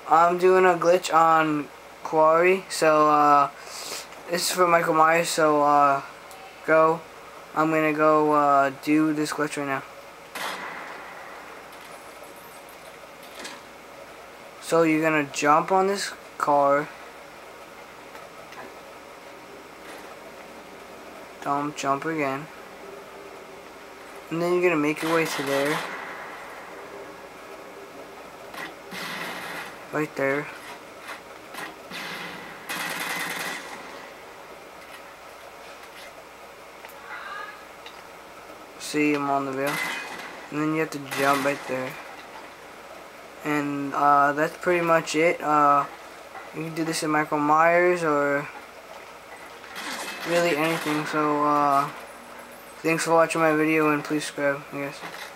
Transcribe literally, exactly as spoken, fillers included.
I'm doing a glitch on Quarry, so uh, this is for Michael Myers, so uh, go. I'm gonna go uh, do this glitch right now. So you're gonna jump on this car. Don't jump again. And then you're gonna make your way to there. Right there. See, I'm on the wheel. And then you have to jump right there. And uh, that's pretty much it. Uh, you can do this in Michael Myers or really anything. So uh, thanks for watching my video and please subscribe, I guess.